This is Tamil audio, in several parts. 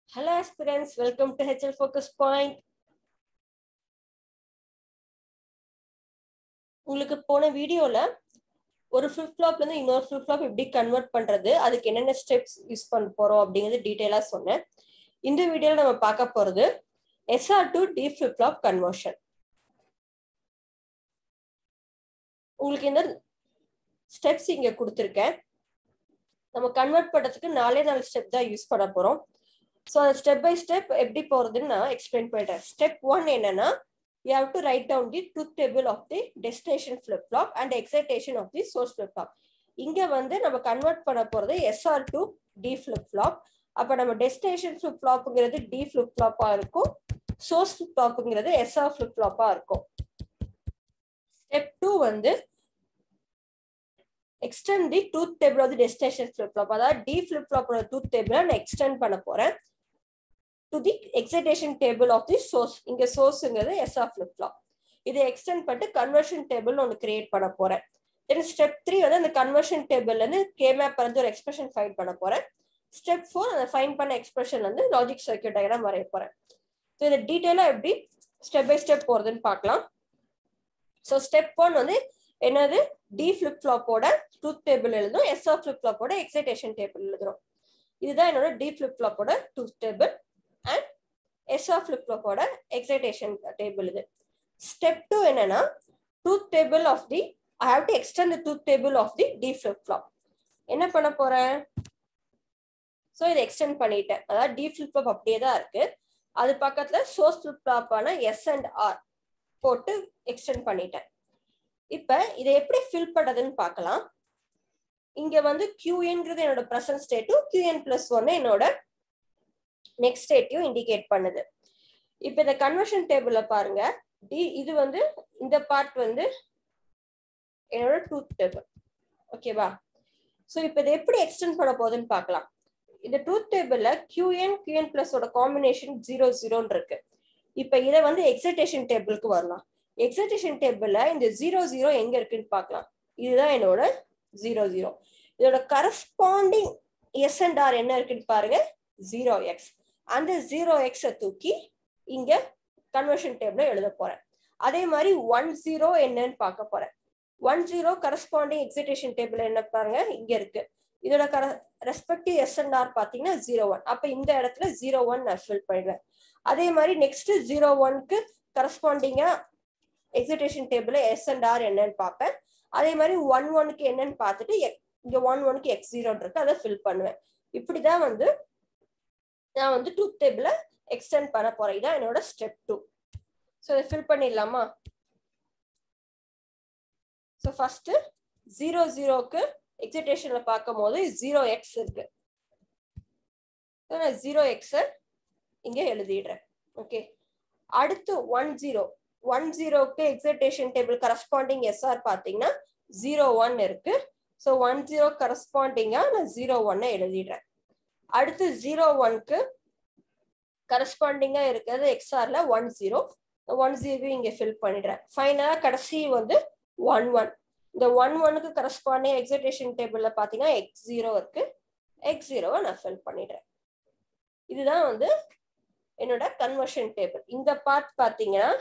Hello aspirants, welcome to HL Focus Point. உங்களுக்கு போன வீடியோல ஒரு flip flopல இருந்து இன்னொரு flip flop எப்படி கன்வெர்ட் பண்றது, அதுக்கு என்னென்ன ஸ்டெப்ஸ் யூஸ் பண்ண போறோம் அப்படிங்கிறது டீடைலா சொன்னேன். இந்த வீடியோல நம்ம பார்க்க போறது SR to D flip flop conversion. உங்களுக்கு இந்த ஸ்டெப்ஸ் இங்க கொடுத்திருக்கேன். நம்ம கன்வெர்ட் பண்றதுக்கு 4 ஸ்டெப் தான் யூஸ் பண்ண போறோம். So step by step எப்படி போறதுன்னு நான் எக்ஸ்பிளைன் பண்றேன். Step 1 என்னன்னா, you have to write down the truth table of the destination flip flop and excitation of the source flip flop. இங்க வந்து நம்ம கன்வெர்ட் பண்ண போறது SR to D flip flop. அப்ப நம்ம destination flip flopங்கிறது D flip flop-ஆ இருக்கும், source flip flopங்கிறது SR flip flop-ஆ இருக்கும். Step 2 வந்து extend the truth table of the destination flip flop. அதாவது D flip flop-ஓட truth table நான் எக்ஸ்டெண்ட் பண்ண போறேன் to the excitation table of the source. இங்க sourceங்கிறது SR flip flop. இதை எக்ஸ்டெண்ட் பண்ணிட்டு கன்வர்ஷன் டேபிள் ஒன்று கிரியேட் பண்ண போறேன். தென் ஸ்டெப் 3 வந்து அந்த கன்வர்ஷன் டேபிள்ல இருந்து K-map வந்து ஒரு எக்ஸ்பிரஷன் ஃபைண்ட் பண்ண போறேன். ஸ்டெப் 4 அந்த ஃபைண்ட் பண்ண எக்ஸ்பிரஷன் வந்து லாஜிக் சர்க்யூட் டயக்ராம் வரைய போறேன். ஸோ இதை டீட்டெயிலா எப்படி ஸ்டெப் பை ஸ்டெப் போறதுன்னு பார்க்கலாம். ஸோ ஸ்டெப் 1 வந்து என்னது, D flip flop-ஓட ட்ரூத் டேபிள் எழுதும், SR flip flop-ஓட எக்ஸைட்டேஷன் டேபிள் எழுதுறோம். இதுதான் என்னோட D flip flop-ஓட truth table and SR flip flop-ஓட excitation table இது. Step 2 என்னன்னா, truth table of the, I have to extend the truth table of the D flip flop. என்ன பண்ண போறேன்? So இதை எக்ஸ்டெண்ட் பண்ணிட்டேன். அதாவது D flip flop அப்படியே தான் இருக்கு. அது பக்கத்துல source flip flop-ஆன S and R போட்டு எக்ஸ்டெண்ட் பண்ணிட்டேன். இப்ப இதை எப்படி ஃபில் பண்றதுன்னு பார்க்கலாம். இங்க வந்து QN-ங்கிறது என்னோட பிரசன்ட் ஸ்டேட்டும் QN+1 என்னோட நெக்ஸ்ட் ஸ்டேட்டையும் இண்டிகேட் பண்ணுது. இப்போ இந்த கன்வர்ஷன் டேபிள்ல பாருங்க, இது வந்து இந்த பார்ட் வந்து என்னோட ட்ரூத் டேபிள். ஓகேவா? ஸோ இப்போ இதை எப்படி எக்ஸ்டெண்ட் பண்ண போகுதுன்னு பார்க்கலாம். இந்த ட்ரூத் டேபிள்ல QN+ஓட காம்பினேஷன் 0 0 இருக்கு. இப்போ இதை வந்து எக்ஸைட்டேஷன் டேபிளுக்கு வரலாம். எக்ஸைட்டேஷன் டேபிள்ல இந்த 0 0 எங்க இருக்குன்னு பார்க்கலாம். இதுதான் என்னோட 0 0. இதோட கரஸ்பாண்டிங் S and R என்ன இருக்குன்னு பாருங்க, 0x. அந்த 0x தூக்கி இங்க கன்வர்ஷன் டேபிள்ல எழுத போறேன். அதே மாதிரி 1 0 என்னன்னு பார்க்க போறேன். 1 0 கரஸ்பாண்டிங் எக்ஸைட்டேஷன் டேபிள் என்ன பாருங்க, இங்க இருக்கு. இதோட ரெஸ்பெக்டிவ் S and R பாத்தீங்கன்னா 0 1. அப்ப இந்த இடத்துல 0 1 நான் ஃபில் பண்ணிடுவேன். அதே மாதிரி நெக்ஸ்ட் 0 1க்கு கரஸ்பாண்டிங்கா excitation table S and R என்னன்னு பார்ப்பேன். அதே மாதிரி 1 1க்கு என்னன்னு பார்த்துட்டு இங்க 1 1க்கு x0 இருக்கு, அதை ஃபில் பண்ணுவேன். இப்படிதான் வந்து நான் வந்து ட்ரூத் டேபிளை எக்ஸ்டெண்ட் பண்ண போறேன். இதான் என்னோட ஸ்டெப் 2. ஸோ இதை ஃபில் பண்ணிடலாமா? ஸோ ஃபர்ஸ்ட் 0 0க்கு எக்ஸைட்டேஷன்ல பார்க்கும் போது 0x இருக்கு. நான் 0x இங்க எழுதிடுறேன். ஓகே, அடுத்து 1 0 1 0க்கு எக்ஸைட்டேஷன் டேபிள் கரஸ்பாண்டிங் SR பார்த்தீங்கன்னா 0 1 இருக்கு. ஸோ 1 0 கரஸ்பாண்டிங்கா நான் 0 1 எழுதிடுறேன். அடுத்து 0 1க்கு கரஸ்பாண்டிங்கா இருக்கிறது XRல 1 0 1 0 இங்க ஃபில் பண்ணிடுறேன். ஃபைனலா கடைசி வந்து 1 1. இந்த 1 1க்கு கரஸ்பாண்டிங் எக்ஸைட்டேஷன் டேபிள்ல பாத்தீங்கன்னா x0 இருக்கு, x0 நான் ஃபில் பண்ணிடுறேன். இதுதான் வந்து என்னோட கன்வர்ஷன் டேபிள். இந்த பார்ட் பாத்தீங்கன்னா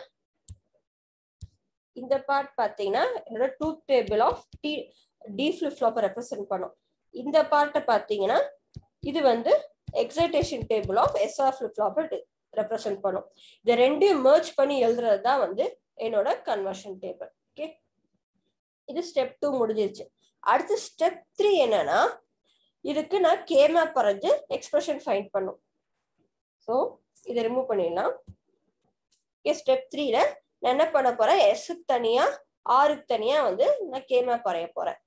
என்னோட truth table of D flip flop represent பண்ணும். இந்த பார்ட்டை பாத்தீங்கன்னா இது வந்து excitation table of SR flip flop represent பண்ணும். இதை ரெண்டையும் மெர்ஜ் பண்ணி எழுதுறது தான் வந்து என்னோட கன்வர்ஷன் டேபிள். ஓகே, இது ஸ்டெப் 2 முடிஞ்சிருச்சு. அடுத்து ஸ்டெப் 3 என்னன்னா, இதுக்கு நான் K-map வரைஞ்சு எக்ஸ்பிரஷன் ஃபைண்ட் பண்ணும். ஸோ இதை ரிமூவ் பண்ணிடலாம். ஸ்டெப் 3ல நான் என்ன பண்ண போறேன், S-க்கு தனியா R-க்கு தனியா வந்து நான் K-map வரைய போறேன்.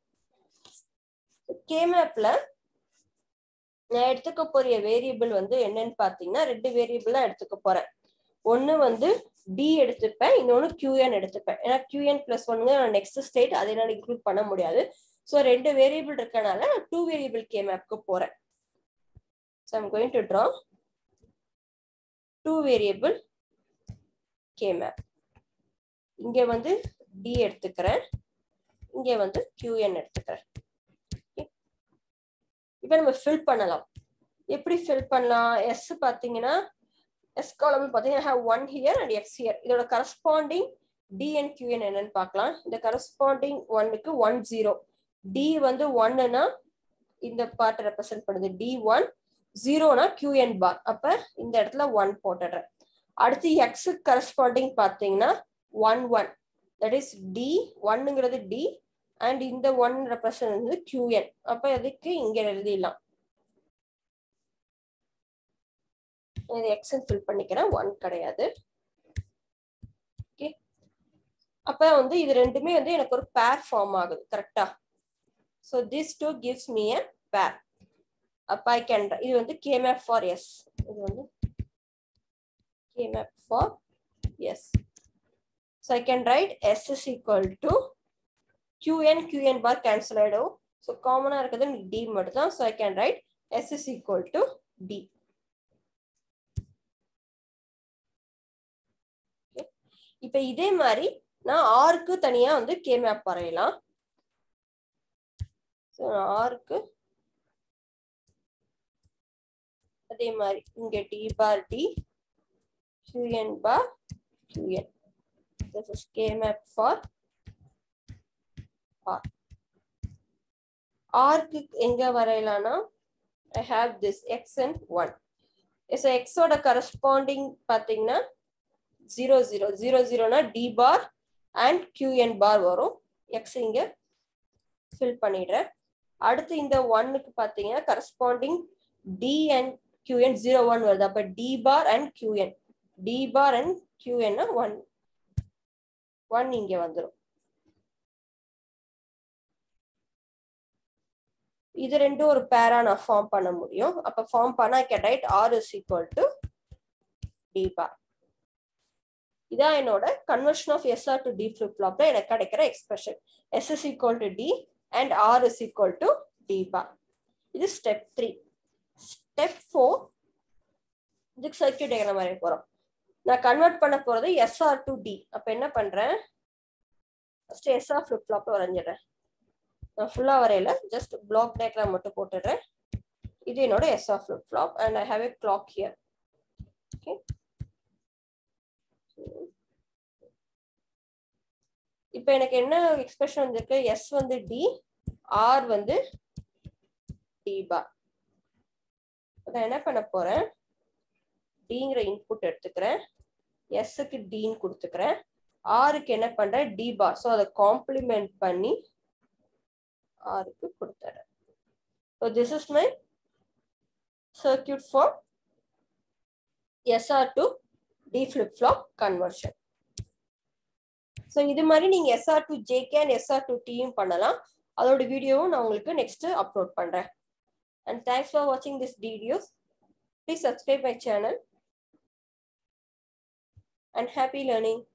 K-mapல நான் எடுத்துக்க போற வேரியபிள் வந்து என்னன்னு பாத்தீங்கன்னா 2 வேரியபிள் தான் எடுத்துக்க போறேன். ஒன்னு வந்து D எடுத்துப்பேன், இன்னொன்னு QN எடுத்துப்பேன். ஏன்னா QN+1 நான் நெக்ஸ்ட் ஸ்டேட் அதை நான் இன்க்ளூட் பண்ண முடியாது. ஸோ 2 வேரியபிள் இருக்கனால நான் 2 வேரியபிள் K-mapக்கு போறேன். So I'm going to draw 2 variable K-map. இங்க வந்து D எடுத்துக்கிறேன், இங்க வந்து QN எடுத்துக்கிறேன். இப்ப நம்ம ஃபில் பண்ணலாம். எப்படி ஃபில் பண்ணலாம்? S பாத்தீங்கன்னா S column பாத்தீங்கன்னா have 1 here and X here. இதோட corresponding D and QN என்னன்னு பார்க்கலாம். இந்த corresponding 1க்கு 1 0. D வந்து 1 னா இந்த பார்ட் ரெப்ரசன்ட் பண்ணுது. D1 0 னா QN bar. அப்ப இந்த இடத்துல 1 போட்டுறேன். அடுத்து X க்கு corresponding பாத்தீங்கன்னா 1 1. That is D 1ங்கிறது D and இந்த 1 ரெப்ரசன்ட் வந்து QN. அப்ப அதுக்கு இங்க எழுதிடலாம். இது X ஃபில் பண்ணிக்கிறேன், 1 கிடையாது. ஓகே, அப்ப வந்து இது ரெண்டுமே வந்து எனக்கு ஒரு பேர் ஃபார்ம் ஆகுது கரெக்டா. so this two gives me a pair. அப்ப I can இது வந்து K-map for S. இது வந்து K-map for S. so I can write S is equal to QN bar cancel ஆயிடும். so காமனா இருக்குது D மட்டும் தான். so I can write S is equal to D. இப்ப இதே மாதிரி நான் R க்கு தனியா வந்து K-map வரையலாம். so R க்கு அதே மாதிரி இங்க D bar D, QN bar QN. this is K-map for R. R க்கு எங்க வரையலாம்னா I have this X and 1. so X ஓட corresponding பாத்தீங்கன்னா 0 0 0 0 னா D bar and QN bar வரும். X இங்க fill பண்ணிடுறேன். அடுத்து இந்த 1 க்கு பாத்தீங்கன்னா corresponding D and QN 0 1 வருது. அப்ப D bar and QN, D bar and QN 1 1 இங்க வந்துரும். இது ரெண்டும் ஒரு பேரா நான் ஃபார்ம் பண்ண முடியும். அப்ப ஃபார்ம் பண்ணா I can write R is equal to D bar. இதான் என்னோட conversion of SR to D flip flopல எனக்கு கிடைக்கிற expression. S is equal to D and R is equal to D bar. இது ஸ்டெப் 3. ஸ்டெப் 4 இதுக்கு சர்க்யூட் டயக்ராம் வரைய போறோம். நான் கன்வெர்ட் பண்ண போறது SR to D. அப்ப என்ன பண்றேன், ஃபர்ஸ்ட் SR flip flop வரைஞ்சிடுறேன். நான் ஃபுல்லா வரையல, ஜஸ்ட் பிளாக் டயக்ராம் மட்டும் போட்டுடுறேன். இது என்னோட SR flip flop and I have a clock here. Okay. இப்ப எனக்கு என்ன எக்ஸ்பிரஷன் வந்திருக்கு, S வந்து D, R வந்து D bar. நான் என்ன பண்ண போறேன், Dங்கிற இன்புட் எடுத்துக்கிறேன், S க்கு D ன்னு கொடுத்துக்கிறேன், R க்கு என்ன பண்றேன் D bar. சோ அதை காம்ப்ளிமெண்ட் பண்ணி R க்கு கொடுத்துறேன். So this is my circuit for SR to D flip flop conversion. So இது மாதிரி நீங்க SR to JK and SR to T பண்ணலாம். அதோட வீடியோவும் நான் உங்களுக்கு நெக்ஸ்ட் அப்லோட் பண்றேன். And thanks for watching this videos. Please subscribe my channel and happy learning.